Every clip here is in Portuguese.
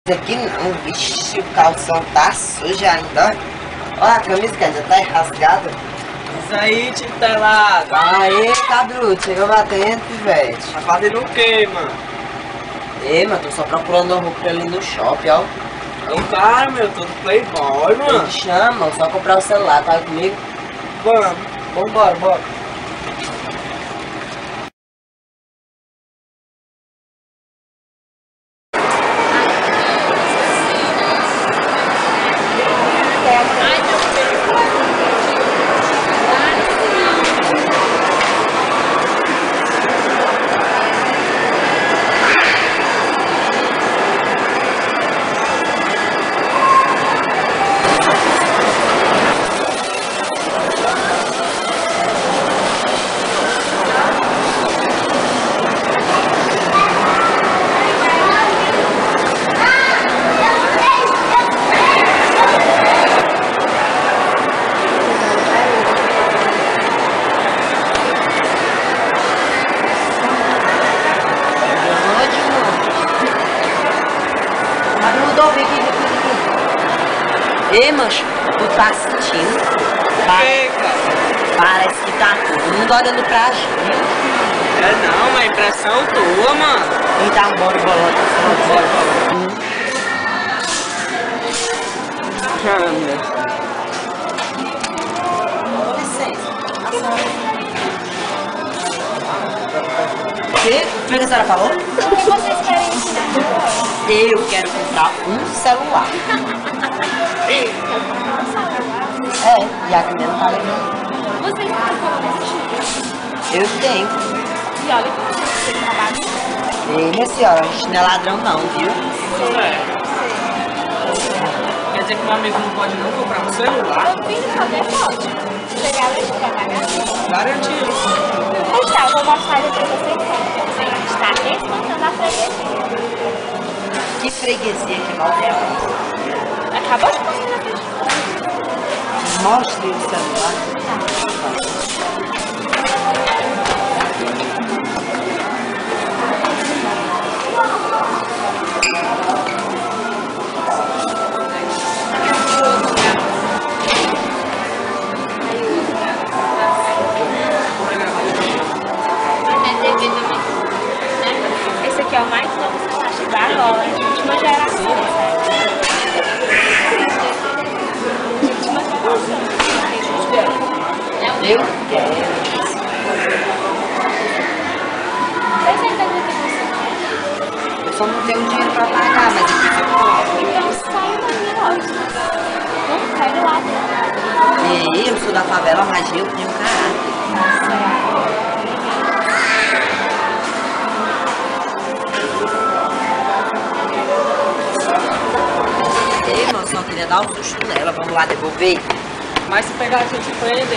Aqui não, vixe, o calção tá sujo ainda. Olha a camisa que já tá rasgada. Isso aí, titelado. Aê, cabruto, chegou batendo, pivete. Tá fazendo o quê, mano? Ei, mano, tô só procurando uma roupa ali no shopping, ó. Ô, cara, meu, tô do playboy, mano. Me chama, só comprar o celular, tá comigo? Vamos. Vambora, bora. Ei, mancho, tu tá sentindo? O quê, cara? Parece que tá todo mundo olhando pra gente. É não, mas impressão tua, mano. Então, bora, bora. O que foi que a senhora falou? O que vocês querem ensinar? Eu quero comprar um celular. E a criança não tá legal. Vocês têm como assistir? Eu tenho. E olha que vocês trabalham. Ei, minha senhora, a gente não é ladrão não, viu? Quer dizer que meu amigo não pode não comprar um celular? Meu filho também pode. Você garante pra pagar? Garantido. Pois tá, eu vou mostrar depois você compra. Você está espantando a freguesia. Que freguesia que mal é essa? Acabou de mostrar na frente. Mostre o celular. Esse aqui é o mais novo celular de agora, de última geração, Eu quero. Eu só não tenho dinheiro pra pagar, mas depois eu compro. Então sai da minha loja. Não pega lá. E eu sou da favela, mas eu tenho caráter. Ei, irmão, só queria dar um susto nela. Vamos lá devolver? Mas se pegar aqui, eu te prendem.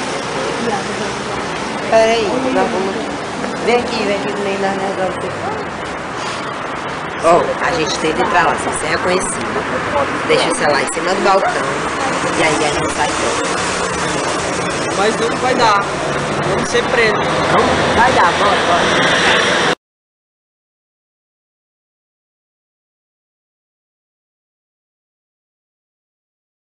Pera aí, nós vamos... Vem aqui no meio da negócio. Ó, a gente teve pra lá, sem ser reconhecido. Deixa o celular em cima do balcão. E aí a gente sai fora. Mas não vai dar. Vamos ser presos. Vai dar, bora.